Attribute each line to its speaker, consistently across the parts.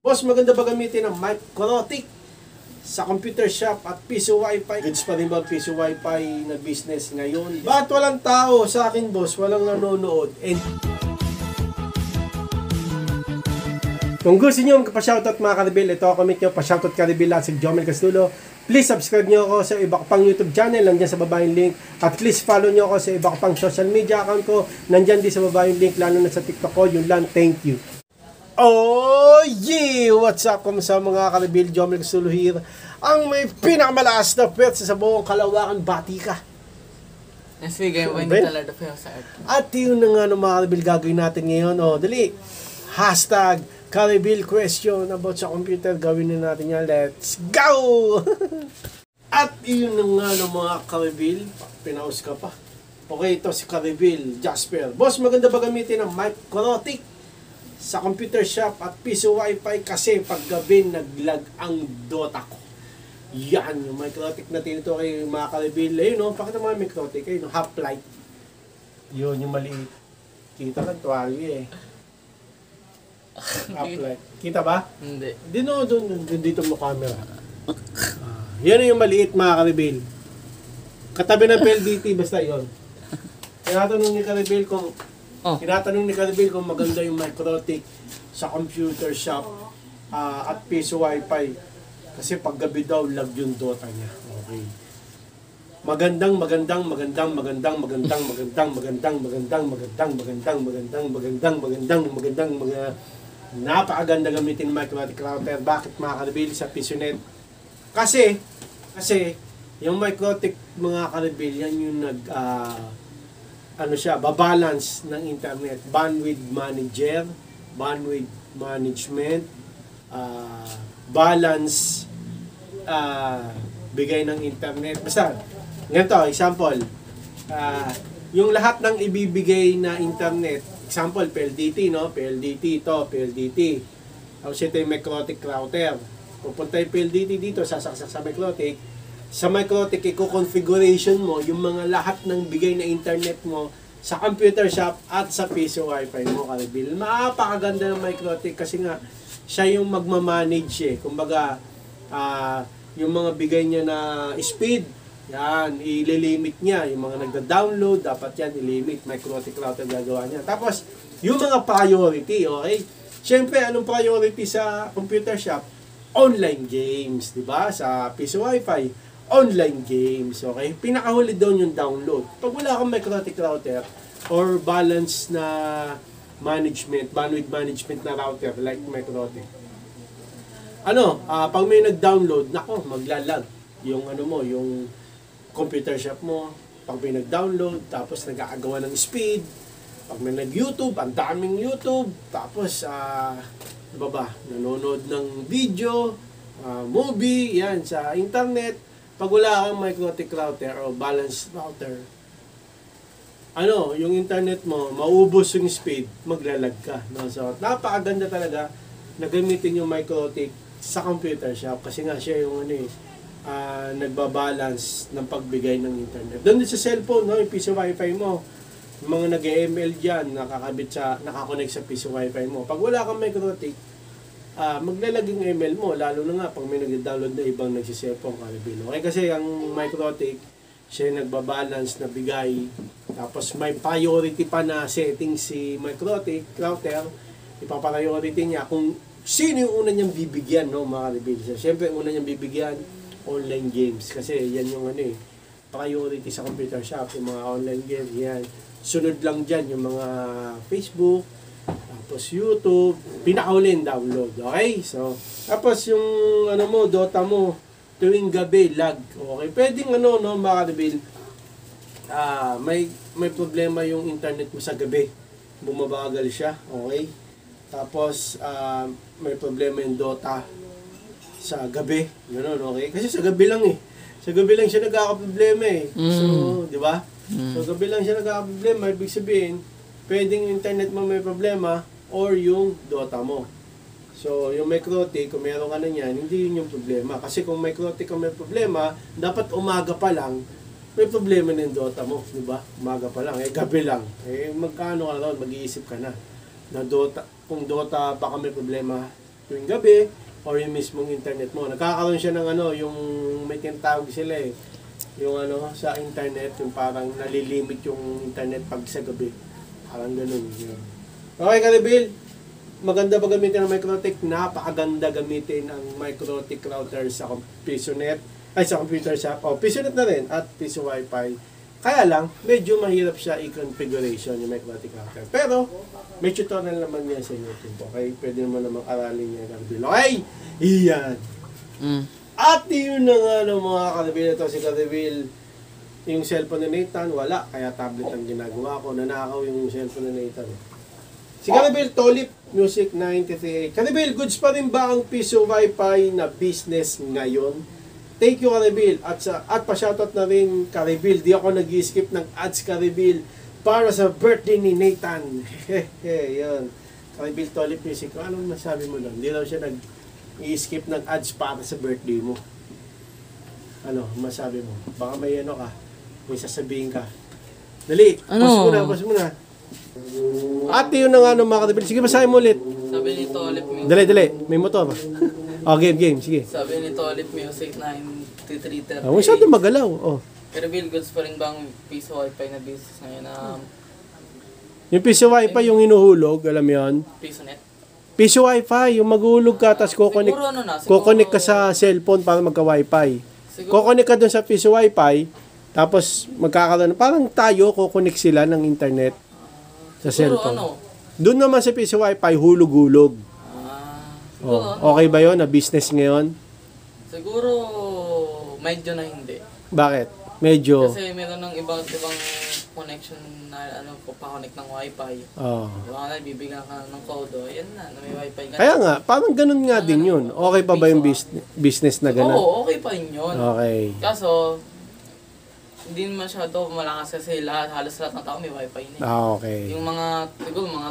Speaker 1: Boss, maganda ba gamitin ang Microtik sa computer shop at piso wifi? Goods pa rin ba piso wifi na business ngayon? Bakit walang tao sa akin, boss? Walang nanonood. And kung gusto nyo magpa-shoutout mga Karibil, ito ako comment nyo, pa-shoutout Karibil at si Jomel Castulo. Please subscribe nyo ako sa iba ko pang YouTube channel, nandyan sa baba yung link. At please follow nyo ako sa iba ko pang social media account ko, nandyan din sa baba yung link, lalo na sa TikTok ko. Yun lang, thank you. Oh yeah! What's up? Kamusta mga Karibil? Jomel Castulo here. Ang may pinakamalakas na pwet sa buong Kalawakan, bati ka.
Speaker 2: Yes, we game when talaga pa sa art.
Speaker 1: At yun na nga mga Karibil gagawin natin ngayon. Oh, dali. Hashtag Karibil question about sa computer. Gawin na natin yan. Let's go! At yun na nga mga Karibil. Pinaus ka pa. Okay, ito si Karibil Jasper. Boss, maganda ba gamitin ang Microtik sa computer shop at piso wifi kasi paggabi naglag ang Dota ko? Yan, yung Microtik na tinito kay mga Karibil. Ayun, no? Pakita mo yung Microtik. Ayun, no? Half-light. Yun, yung maliit. Kita lang, tuwalye eh. Half-light. Kita ba?
Speaker 2: Hindi.
Speaker 1: Doon dito mo camera. Yan yung maliit mga Karibil. Katabi ng PLDT, basta yon. Tinatanong ni Karibil kung maganda yung Microtik sa computer shop at piso wifi. Kasi paggabi daw lag yung Dota niya. Okay. Magandang napakaganda gamitin Microtik router. Bakit mga Karibil sa PisoNet? Kasi yung Microtik mga Karibil, yan yung babalance ng internet, bandwidth manager, bandwidth management, balance, bigay ng internet. Basta, ganito, example, yung lahat ng ibibigay na internet, example, PLDT, no? PLDT ito, PLDT. Tapos ito yung Microtik router. Pupunta yung PLDT dito, sasaksak sa Microtik. Sa Microtik, i-configuration mo yung mga lahat ng bigay na internet mo sa computer shop at sa piso wifi mo, Karibil. Mapakaganda ng Microtik kasi nga, siya yung magmamanage eh. Kumbaga, yung mga bigay niya na speed, yan, ililimit niya. Yung mga nagda-download, dapat yan, ilimit. Microtik router gagawa niya. Tapos, yung mga priority, okay? Siyempre, anong priority sa computer shop? Online games, di ba? Sa piso wifi, online games, okay? Pinakahuli doon yung download. Pag wala kang Microtik router or balance na management, bandwidth management na router like Microtik, pag may nag-download, nako, maglalag yung yung computer shop mo. Pag may nag-download, tapos nag-aagawa ng speed. Pag may nag-YouTube, ang daming YouTube. Tapos, nanonood ng video, movie, yan, sa internet. Pag wala kang Microtik router o balance router, yung internet mo, maubos yung speed, maglalag ka. No? So, napakaganda talaga na gamitin yung Microtik sa computer shop kasi nga siya yung nagbabalance ng pagbigay ng internet. Doon din sa cellphone, no, yung piso wifi mo, yung mga nag-ML dyan, nakakonect sa piso wifi mo. Pag wala kang Microtik, maglalag yung ML mo, lalo na nga pag may nag-download na ibang nagsiselfone, Karibil. Okay, kasi ang Microtik, siya yung nagbabalance na bigay. Tapos may priority pa na setting si Microtik router, ipapriority niya kung sino yung una niyang bibigyan, no, mga Karibil. Siyempre, una niyang bibigyan, online games. Kasi yan yung priority sa computer shop, yung mga online games, yan. Sunod lang dyan yung mga Facebook, tapos YouTube, pinakaulin download. Okay? So, tapos yung Dota mo, tuwing gabi, lag. Okay? Pwedeng mga Karibil, may problema yung internet mo sa gabi. Bumabagal siya. Okay? Tapos, may problema yung Dota sa gabi. Ganun, okay? Kasi sa gabi lang eh. Sa gabi lang siya nagkakaproblema eh. So, di ba? So, gabi lang siya nagkakaproblema. Ibig sabihin, pwedeng yung internet mo may problema or yung Dota mo. So, yung Microtik, kung meron ka na yan, hindi yun yung problema. Kasi kung Microtik ka may problema, dapat umaga pa lang, may problema na yung Dota mo. Di ba? Umaga pa lang. Gabi lang. Magkano ka ron? Mag-iisip ka na. Na Dota, kung Dota baka may problema, tuwing gabi, or yung mismong internet mo. Nagkakaroon siya ng ano, yung may tinatawag sila eh, yung ano, sa internet, yung parang nalilimit yung internet pag sa gabi. Parang ganun. Yun. Okay, Karibil, maganda ba gamitin ang MikroTik? Napakaganda gamitin ang MikroTik router sa PisoNet, ay sa computer sa, PisoNet na rin, at Piso Wi-Fi. Kaya lang, medyo mahirap siya i-configuration yung MikroTik router. Pero, may tutorial naman niya sa YouTube. Okay? Pwede naman namang aralin niya, Karibil. Okay? Iyan. At yun na nga ng mga Karibil. Ito si Karibil. Yung cellphone ni Nathan, wala. Kaya tablet ang ginagawa ko. Nanakaw yung cellphone ni Nathan. Si Karibil, Tolip Music 938. Karibil, goods pa rin ba ang Piso Wi-Fi na business ngayon? Thank you, Karibil. At pa-shoutout na rin, Karibil. Di ako nag-skip ng ads, Karibil, para sa birthday ni Nathan. Yun. Karibil Tolip Music. Anong masabi mo doon? Hindi daw siya nag-skip ng ads para sa birthday mo. Ano, masabi mo? Baka may ano ka. May sasabihin ka. Dali. Pause muna. At yun na nga ng mga Karibil. Sige, masabi mo ulit.
Speaker 2: Sabi ni Tolip Music.
Speaker 1: Dali. May motor. Game. Sige.
Speaker 2: Sabi ni Tolip Music 9330.
Speaker 1: Masyado magalaw.
Speaker 2: Karibil, goods pa rin bang Piso Wi-Fi na business ngayon na
Speaker 1: Yung Piso Wi-Fi yung inuhulog, alam mo yun?
Speaker 2: PisoNet?
Speaker 1: Piso Wi-Fi, yung maghulog ka, tapos kukonek ka sa cellphone para magka-Wi-Fi. Kukonek ka dun sa Piso Wi-Fi, tapos magkakaroon, parang tayo, kukonek sila ng internet sa cellphone. Doon naman sa Piso Wi-Fi, hulog-hulog. Okay ba yun na business ngayon?
Speaker 2: Siguro, medyo na hindi.
Speaker 1: Bakit? Medyo.
Speaker 2: Kasi meron ng ibang connection na pa-connect ng Wi-Fi. Diba na, bibigyan ka ng code, yan na may Wi-Fi ka.
Speaker 1: Kaya nga, parang ganun nga din yun. Okay pa ba yung business na ganun?
Speaker 2: Oo, okay pa rin yun.
Speaker 1: Okay.
Speaker 2: Kaso, hindi masyado malakas kasi halos lahat ng tao may Wi-Fi na.
Speaker 1: Okay.
Speaker 2: Yung mga, siguro mga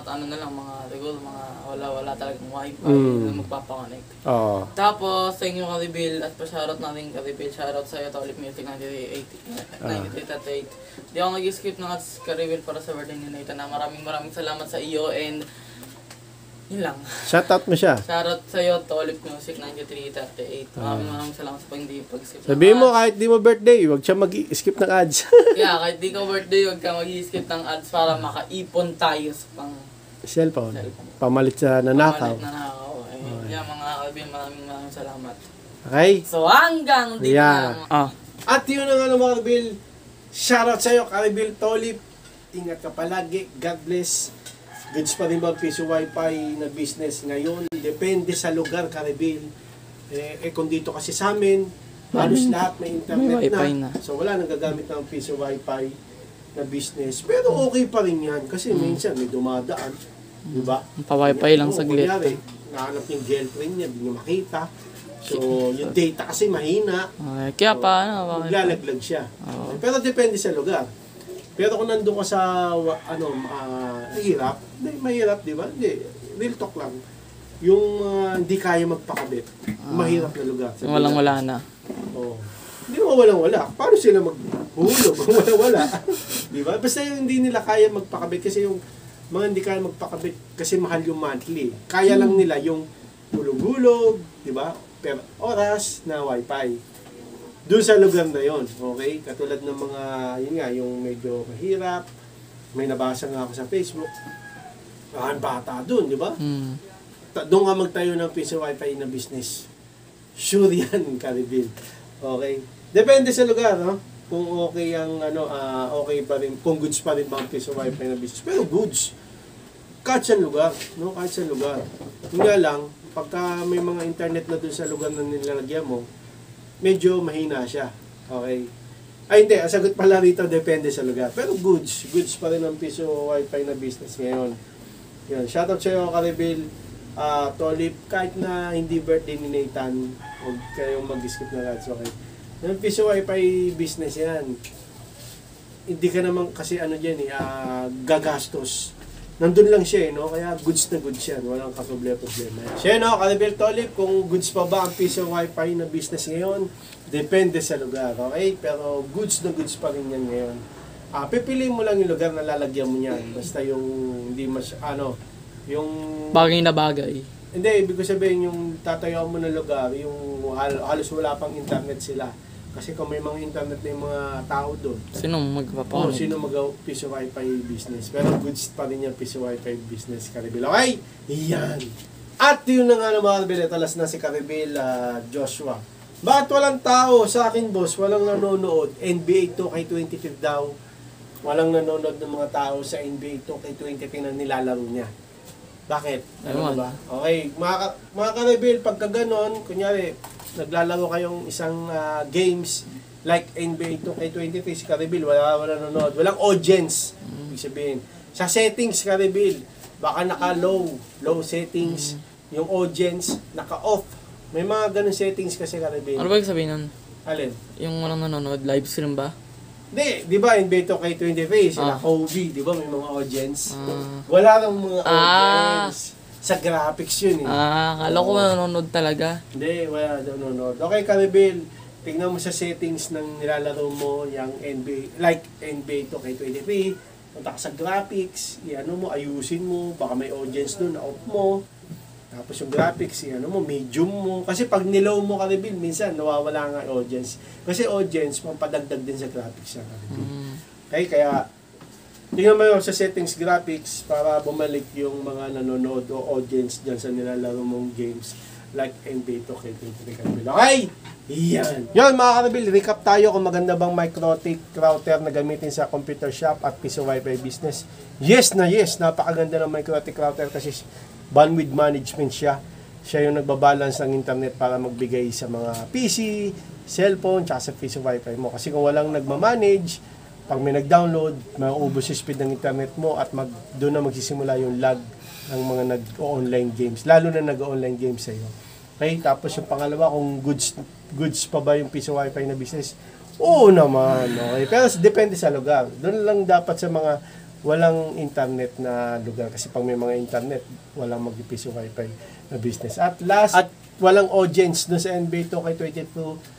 Speaker 2: wala talagang Wi-Fi na magpapakonnect. Tapos, sa inyo Karibil, at pa-shoutout natin Karibil, shoutout sa'yo, Tolip Music 9338. Di ako nag-skip ng ads Karibil para sa birthday ni Nathan na maraming salamat sa iyo and yun lang.
Speaker 1: Shoutout mo siya.
Speaker 2: Shoutout sa'yo, Tolip Music 9338. Maraming salamat sa pag-skip ng
Speaker 1: Sabihin mo kahit di mo birthday, huwag siya mag-skip ng ads.
Speaker 2: Yeah, kahit di ka birthday, huwag ka mag-skip ng ads para makaipon tayo sa
Speaker 1: cellphone. Pamalit sa nanakaw.
Speaker 2: Yeah, mga Karibil, maraming salamat.
Speaker 1: Okay?
Speaker 2: So, hanggang dito na.
Speaker 1: At yun na nga mga Karibil. Shoutout sa'yo, Karibil Tolip. Ingat ka palagi. God bless. Goods pa rin ba Piso Wi-Fi na business ngayon? Depende sa lugar, Karibil. Kung dito kasi sa amin, halos lahat may internet na. So wala nang gagamit ng Piso Wi-Fi na business. Pero okay pa rin yan. Kasi minsan may dumadaan. Diba?
Speaker 2: Pa-Wi-Fi lang saglit.
Speaker 1: Kunyari, nahanap yung girlfriend niya, hindi niya makita. So, yung data kasi mahina.
Speaker 2: Kaya paano?
Speaker 1: Maglalaglag siya. Pero depende sa lugar. Pero kung nandun ka sa, mahirap, mahirap, di ba? Hindi, real talk lang. Yung hindi kaya magpakabit, mahirap na lugar.
Speaker 2: Walang-wala na.
Speaker 1: Hindi mo walang-wala. Paano sila maghuhulog kung wala-wala? Di ba? Basta yung hindi nila kaya magpakabit kasi yung mga hindi kaya magpakabit kasi mahal yung monthly. Kaya lang nila yung hulog-hulog, di ba? Per oras na wifi. Doon sa lugar na yon, okay? Katulad ng mga, yun nga, yung medyo mahirap. May nabasa nga ako sa Facebook. Ang bata doon, di ba? Doon nga magtayo ng Piso Wi-Fi na business. Sure yan, Karibil. Okay? Depende sa lugar, no? Kung okay ang, okay pa rin, kung goods pa rin ba ang Piso Wi-Fi na business. Pero goods. Kahit sa lugar, no? Kahit sa lugar. Yung nga lang, pagka may mga internet na doon sa lugar na nilalagyan mo, medyo mahina siya. Okay? Ay, hindi. Ang sagot pala rito, depende sa lugar. Pero goods. Goods pa rin ang Piso Wi-Fi na business ngayon. Yan. Shoutout sa iyo, Karibil. Tolip, kahit na hindi birthday ni Nathan, huwag kayong mag-skip na ads. Okay? Yung Piso Wi-Fi business yan. Hindi ka naman kasi dyan gagastos. Nandun lang siya no? Kaya goods na goods yan. Walang kaproblema. Siya Karibil Tolip, kung goods pa ba ang Piso Wi-Fi na business ngayon, depende sa lugar, okay? Pero goods na goods pa rin yan ngayon. Pipiliin mo lang yung lugar na lalagyan mo yan. Basta yung hindi yung bagay na bagay. Hindi, ibig ko sabihin yung tatayo mo ng lugar, yung halos wala pang internet sila. Kasi kung may mga internet na yung mga tao doon.
Speaker 2: Sino magpapakonect?
Speaker 1: Sino mag-piso wifi business. Pero goods pa rin yung piso wifi business, Caribil. Okay? Yan. At yun na nga mga Caribil, talas na si Caribil, Joshua. Bakit walang tao sa akin, boss? Walang nanonood. NBA 2K25 daw. Walang nanonood ng mga tao sa NBA 2K23 na nilalaro niya. Bakit? Ano ba? Okay, mga Caribil, pagka ganon, kunyari, naglalaro kayong isang games like NBA 2K23 si Caribil, wala nanonood, walang audience. Ibig sabihin, sa settings Caribil, baka naka-low settings, yung audience naka-off. May mga ganun settings kasi Caribil.
Speaker 2: Ano ba yung sabihin nun?
Speaker 1: Alin?
Speaker 2: Yung walang nanonood, live stream ba?
Speaker 1: Di ba NBA 2K23 sila Kobe, di ba may mga audience? Wala lang mga audience. Sa graphics yun eh.
Speaker 2: Kala ko nanonood talaga.
Speaker 1: Hindi, wala nanonood. Okay, Caribil, tingnan mo sa settings ng nilalaro mo, yung NBA, like NBA 2K23, punta ka sa graphics, ayusin mo, baka may audience doon, off mo. Tapos yung graphics, medium mo. Kasi pag nilow mo, Caribil, minsan nawawala nga audience. Kasi audience, pampadagdag din sa graphics yan, Caribil. Okay, kaya tingnan mo sa settings graphics para bumalik yung mga nanonood o audience dyan sa nilalaro mong games like NBA 2K23. Okay? Yan. Yan mga Caribil, recap tayo kung maganda bang MikroTik router na gamitin sa computer shop at piso wifi business. Yes, napakaganda ng MikroTik router kasi bandwidth management siya. Siya yung nagbabalance ng internet para magbigay sa mga PC, cellphone, tsaka sa piso wifi mo. Kasi kung walang nagmamanage, pag may nag-download, mauubos yung speed ng internet mo at doon na magsisimula yung lag ng mga nag-online games. Lalo na nag-online games sa'yo. Okay? Tapos yung pangalawa, kung goods pa ba yung piso wifi na business? Oo naman. Okay? Pero depende sa lugar. Doon lang dapat sa mga walang internet na lugar. Kasi pag may mga internet, walang mag-piso wifi na business. At last, at walang audience doon sa NBA 2K22,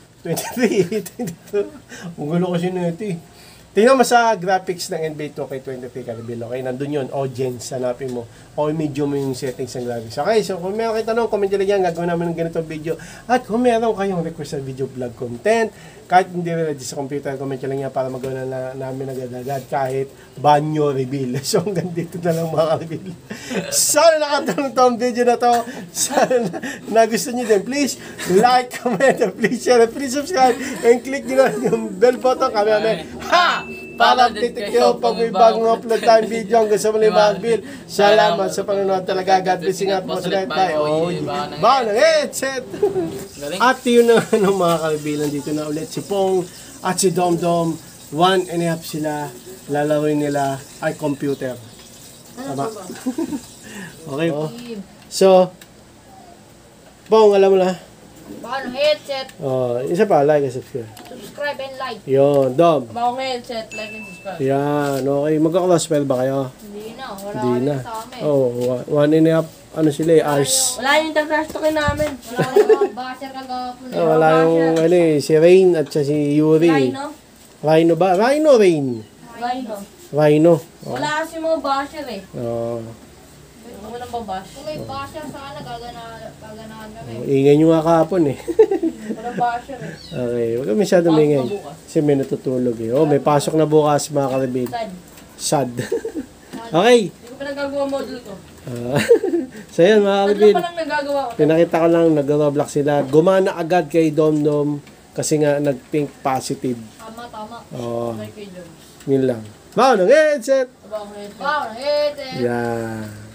Speaker 1: 23, 22. Ang gulo kasi na ito eh. Tingnan mo sa graphics ng NBA 2K23 Caribil, okay? Nandun yun, audience, hanapin mo. O medium mo yung settings ng graphics. Okay, so kung meron kayo tanong, comment nyo lang yan, gagawin namin ng ganitong video. At kung meron kayong request sa video vlog content, kahit hindi ready sa computer, comment nyo lang yan para magawa na namin agad-agad kahit banyo reveal. So hanggang dito na lang mga Caribil. Sana nakatulong to ang video na to. Sana nagustuhan nyo din. Please like, comment, and please share, and please subscribe, and click nyo na yung bell button. Kami namin, para update kayo pag may bagong upload tayong video hanggang sa muli mga Caribil. Salamat sa panonood talaga. God bless you. Ingat po sa lahat tayo. Baka ng headset. At yun na mga Caribil. Dito na ulit si Pong at si Domdom. 1.5 sila. Lalaroin nila ay computer. Tama? Okay. So, Pong, alam mo na.
Speaker 3: Baka ng headset.
Speaker 1: Isa pa, like and subscribe.
Speaker 3: Subscribe and like.
Speaker 1: Yun, Dom.
Speaker 3: Baka ng headset, like and subscribe.
Speaker 1: Yan, okay. Magka-crossfell ba kayo?
Speaker 3: Hindi na. Wala
Speaker 1: Hindi na.
Speaker 3: sa amin.
Speaker 1: Oh, 1.5, ano sila hours.
Speaker 3: Wala yung trash talkin namin. Wala yung basher kagapon.
Speaker 1: Wala yung, si Rain at si Yuri.
Speaker 3: Rhino?
Speaker 1: Rhino ba? Rhino, Rain. Rhino.
Speaker 3: Wala kasi mga basher eh.
Speaker 1: Oh.
Speaker 3: Walang babash. Kung may basher sana, gaganahan kami.
Speaker 1: Ingay nyo nga kahapon eh.
Speaker 3: Walang basher eh.
Speaker 1: Okay, huwag ka masyadong ingay. Kasi may natutulog eh. Oh, may pasok na bukas mga Caribil. Sad. Okay.
Speaker 3: Hindi ko pa nagagawa model ko.
Speaker 1: So yan mga Caribil.
Speaker 3: Ano pa lang nagagawa ko?
Speaker 1: Pinakita ko lang, nag-Roblox sila. Gumana agad kay Domdom kasi nga nag-think positive.
Speaker 3: Tama.
Speaker 1: Oh,
Speaker 3: Like kay John.
Speaker 1: yun lang. Bao ng headset!
Speaker 3: Baka ng headset.
Speaker 1: Yeah.